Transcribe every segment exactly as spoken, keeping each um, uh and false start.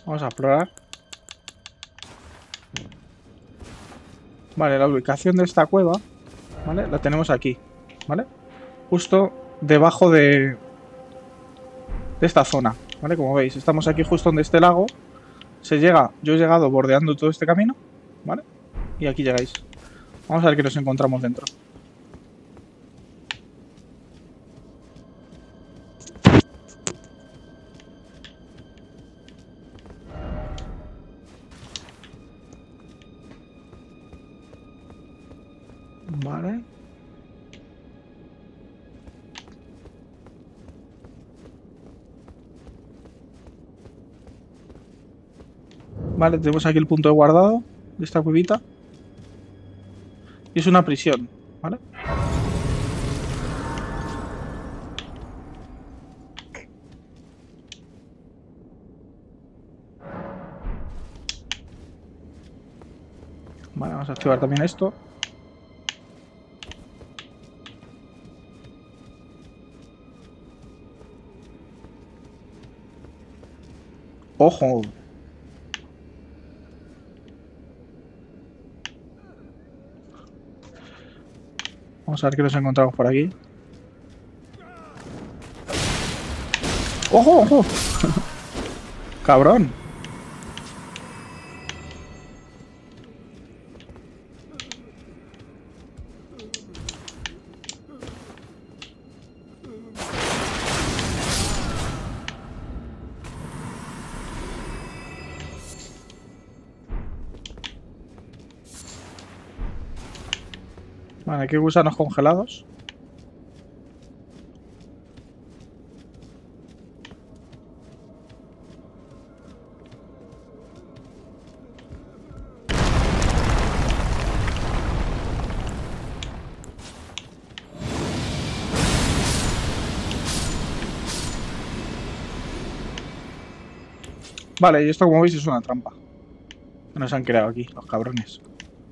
Vamos a explorar. Vale, la ubicación de esta cueva, ¿vale? La tenemos aquí, ¿vale? Justo debajo de, de esta zona, ¿vale? Como veis, estamos aquí justo donde este lago. Se llega, yo he llegado bordeando todo este camino, ¿vale? Y aquí llegáis. Vamos a ver qué nos encontramos dentro. Vale. Vale, tenemos aquí el punto de guardado de esta cuevita. Y es una prisión, ¿vale? Vale, vamos a activar también esto. ¡Ojo! Vamos a ver qué nos encontramos por aquí. ¡Ojo, ojo! ¡Cabrón! Vale, aquí hay gusanos congelados. Vale, y esto como veis es una trampa que nos han creado aquí, los cabrones.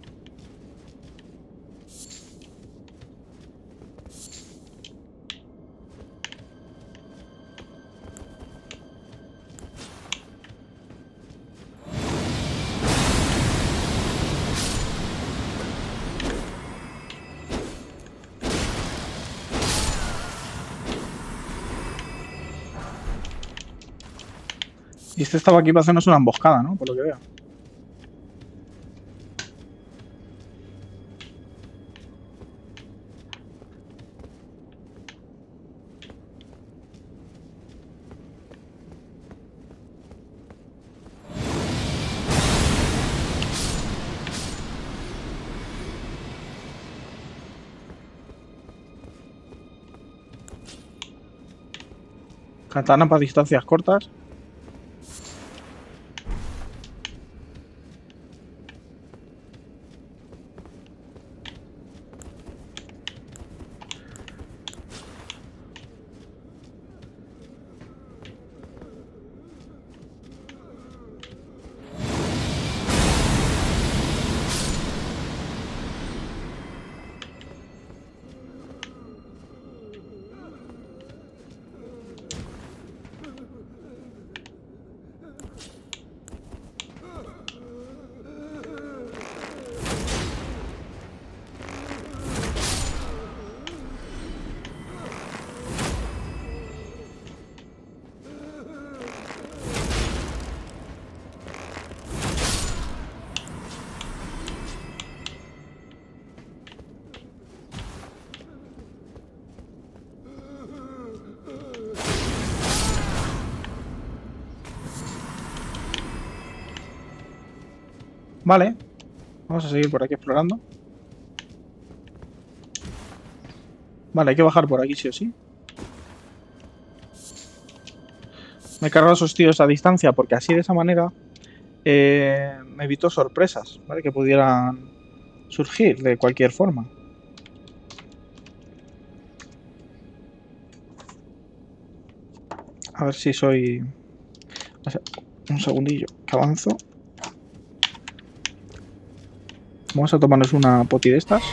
Y este estaba aquí para hacernos una emboscada, ¿no? Por lo que veo. Katana para distancias cortas. Vale. Vamos a seguir por aquí explorando. Vale, hay que bajar por aquí sí o sí. Me he cargado a esos tíos a distancia porque así de esa manera eh, me evito sorpresas, ¿vale? Que pudieran surgir de cualquier forma. A ver si soy... Un segundillo, que avanzo. Vamos a tomarnos una poti de estas.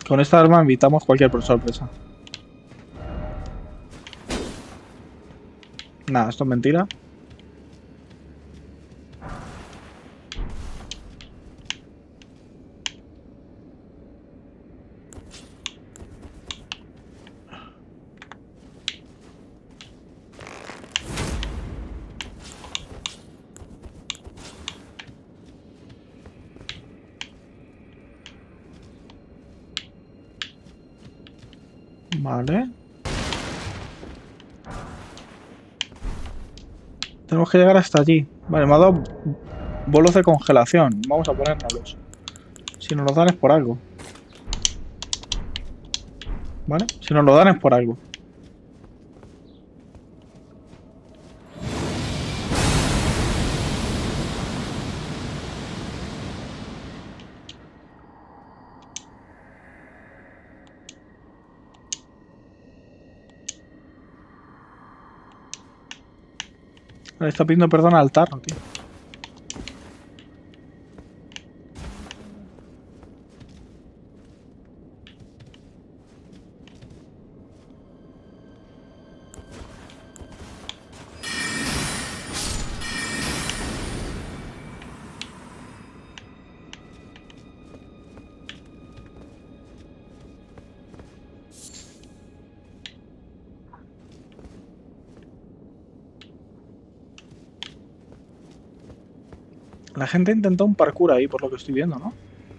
Con esta arma evitamos cualquier sorpresa. Nada, esto es mentira. Vale. Tenemos que llegar hasta allí. Vale, me ha dado bolos de congelación. Vamos a ponérnoslos. Si nos los dan es por algo. ¿Vale? Si nos lo dan es por algo. Le está pidiendo perdón al tarro, tío. La gente intentó un parkour ahí, por lo que estoy viendo, ¿no?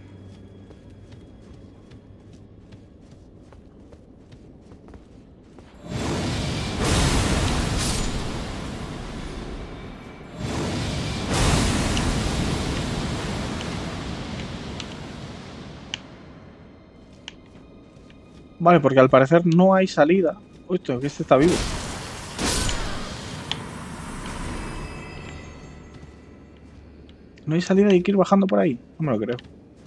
Vale, porque al parecer no hay salida. Uy, esto, que este está vivo. No hay salida y hay que ir bajando por ahí. No me lo creo.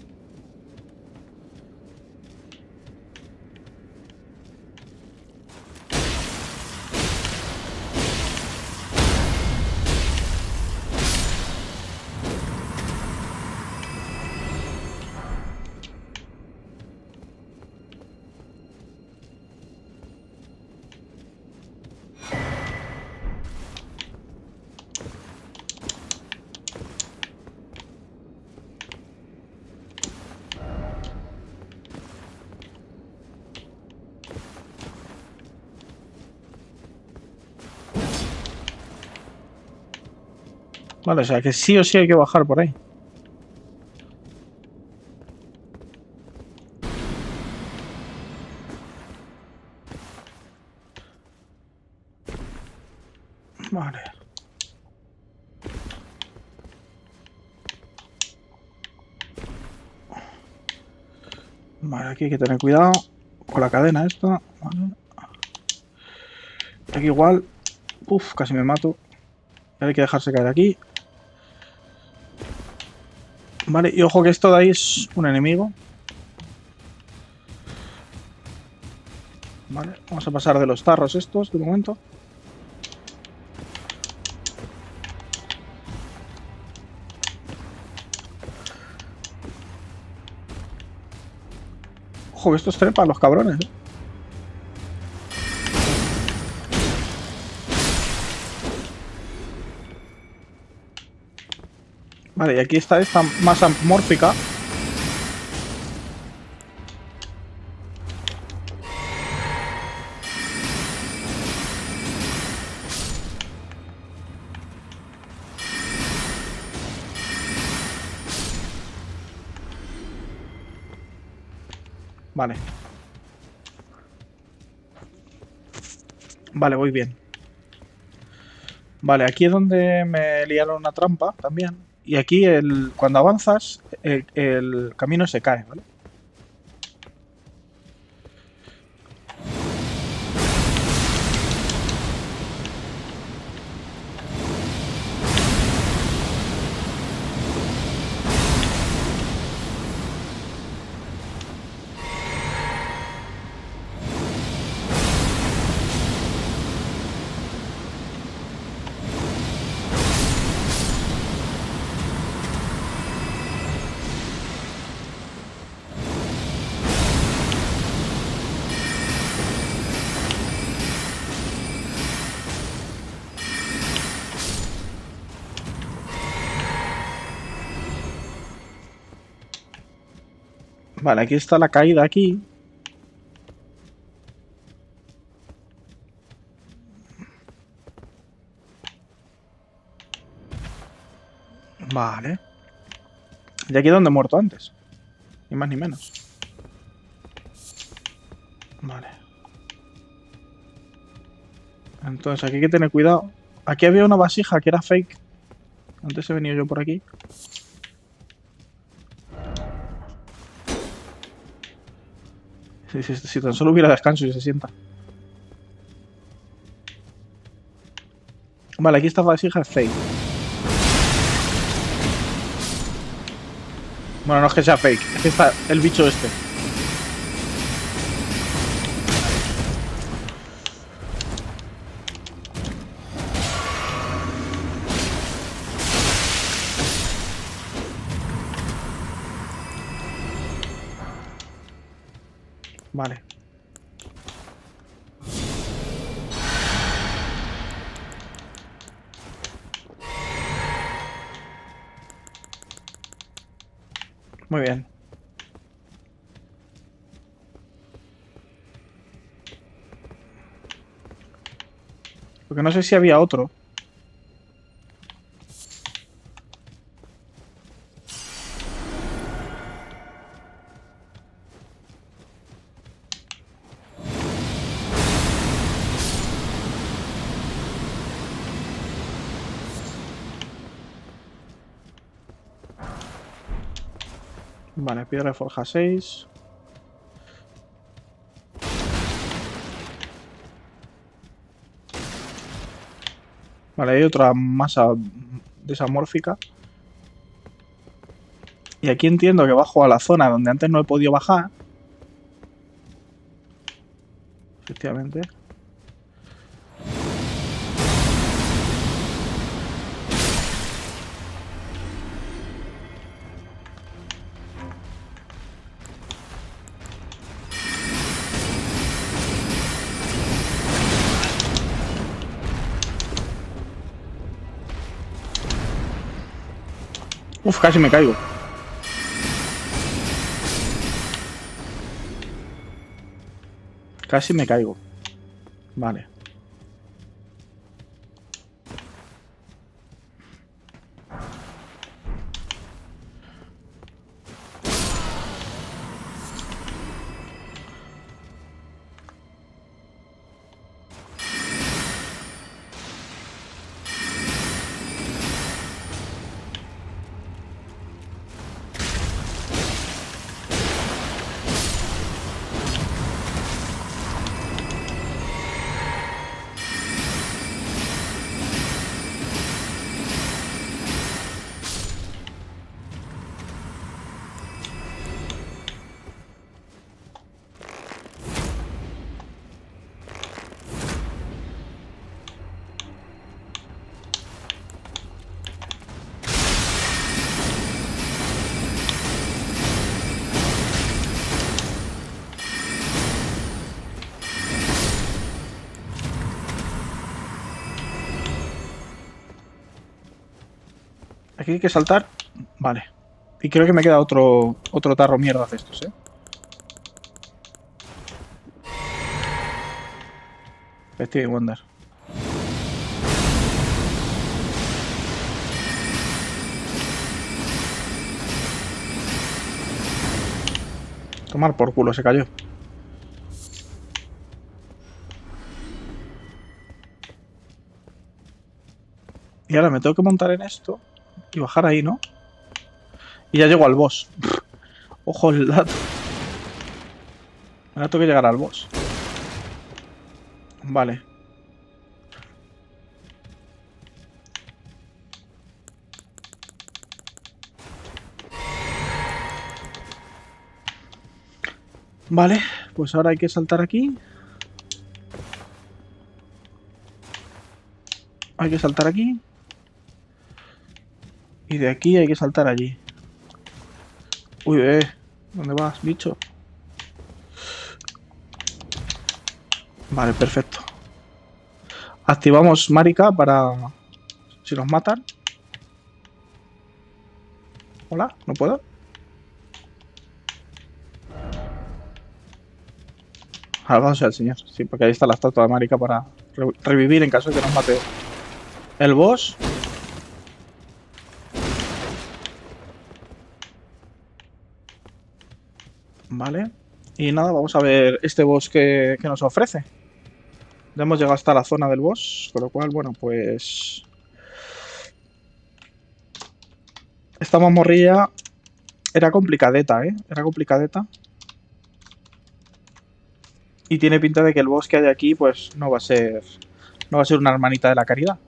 Vale, o sea que sí o sí hay que bajar por ahí. Vale. Vale, aquí hay que tener cuidado con la cadena esta. Vale. Aquí igual. Uf, casi me mato. Hay que dejarse caer aquí. Vale, y ojo que esto de ahí es un enemigo. Vale, vamos a pasar de los tarros estos de momento. Ojo que estos trepan los cabrones, ¿eh? Vale, y aquí está esta masa mórfica. Vale. Vale, voy bien. Vale, aquí es donde me liaron una trampa también. Y aquí, el, cuando avanzas, el, el camino se cae, ¿vale? Vale, aquí está la caída aquí. Vale. Y aquí es donde he muerto antes. Ni más ni menos. Vale. Entonces aquí hay que tener cuidado. Aquí había una vasija que era fake. Antes he venido yo por aquí. Si, si, si tan solo hubiera descanso y se sienta. Vale, aquí esta vasija es fake. Bueno, no es que sea fake, es que está el bicho este. Vale. Muy bien. Porque no sé si había otro. Vale, piedra de forja seis. Vale, hay otra masa desamórfica. Y aquí entiendo que bajo a la zona donde antes no he podido bajar. Efectivamente. Uf, casi me caigo. Casi me caigo. Vale. Aquí hay que saltar. Vale. Y creo que me queda otro otro tarro mierda de estos, ¿eh? Stevie Wonder. Tomar por culo, se cayó. Y ahora me tengo que montar en esto y bajar ahí, ¿no? Y ya llego al boss. Ojo el dato. Ahora tengo que llegar al boss. Vale. Vale, pues ahora hay que saltar aquí. Hay que saltar aquí. Y de aquí hay que saltar allí. Uy, eh. ¿Dónde vas, bicho? Vale, perfecto. Activamos Marika para... si nos matan. Hola, ¿no puedo? Alabado sea el señor. Sí, porque ahí está la estatua de Marika para re revivir en caso de que nos mate el boss. Vale. Y nada, vamos a ver este boss que, que nos ofrece. Ya hemos llegado hasta la zona del boss, con lo cual, bueno, pues... esta mamorrilla era complicadeta, ¿eh? Era complicadeta. Y tiene pinta de que el boss que hay aquí, pues no va a ser... no va a ser una hermanita de la caridad.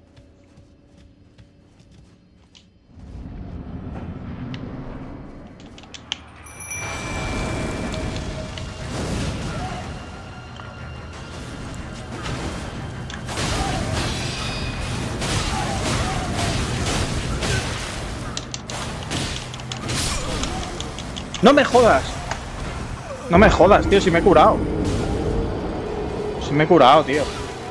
¡No me jodas! No me jodas, tío, si me he curado. Si me he curado, tío.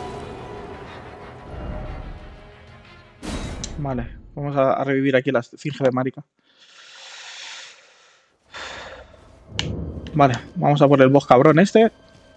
Vale, vamos a, a revivir aquí la esfinge de Marika. Vale, vamos a por el boss cabrón este.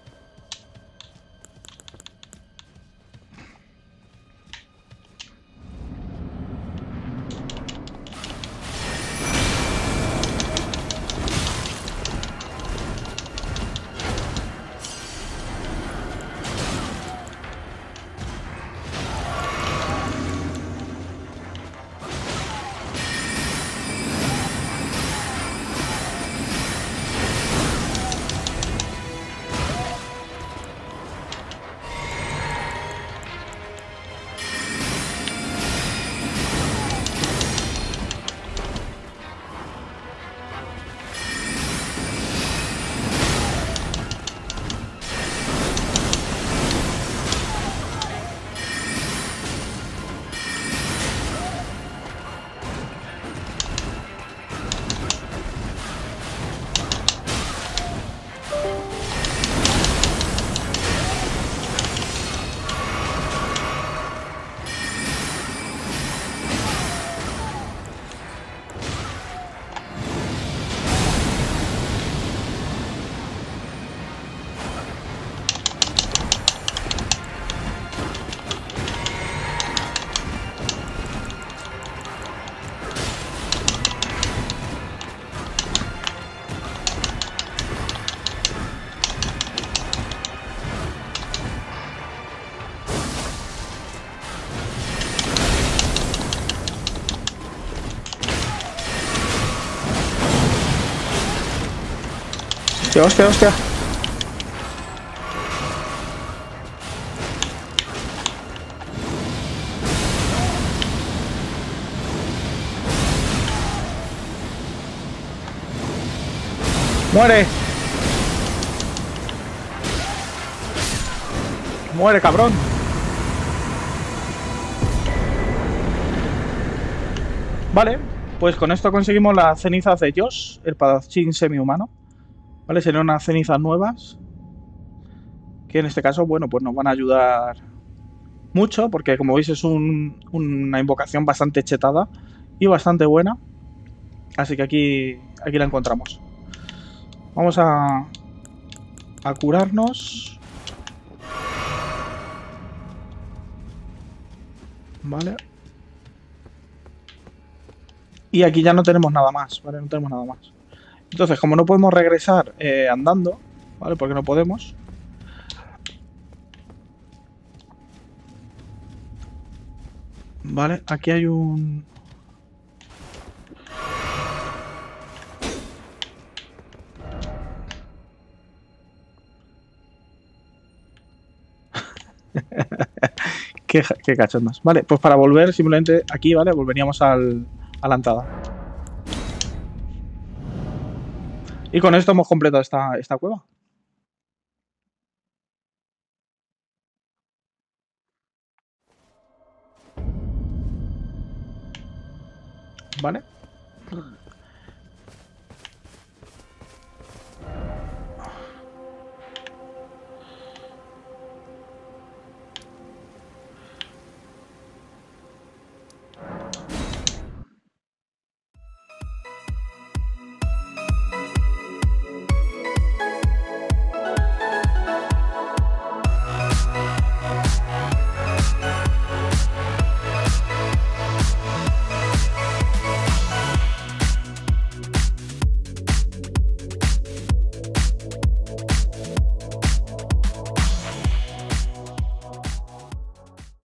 Hostia, hostia, hostia. ¡Muere! ¡Muere, cabrón! Vale, pues con esto conseguimos las cenizas de Josh, el espadachín semi-humano. Vale, serían unas cenizas nuevas. Que en este caso, bueno, pues nos van a ayudar mucho, porque como veis es un, una invocación bastante chetada y bastante buena. Así que aquí, aquí la encontramos. Vamos a, a curarnos. Vale. Y aquí ya no tenemos nada más, ¿vale? No tenemos nada más. Entonces, como no podemos regresar eh, andando, ¿vale? Porque no podemos. Vale, aquí hay un... qué, qué cachondas. Vale, pues para volver simplemente aquí, ¿vale? Volveríamos al, a la entrada. Y con esto hemos completado esta, esta cueva. ¿Vale?